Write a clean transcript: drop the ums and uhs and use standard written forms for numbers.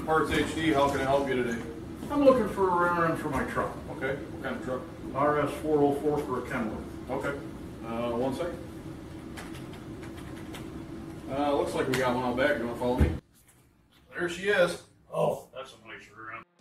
PartsHD, how can I help you today? I'm looking for a rear end for my truck. Okay, what kind of truck? RS404 for a Kenworth. Okay, 1 second. Looks like we got one out back. You want to follow me? There she is. Oh, that's a nice rear end.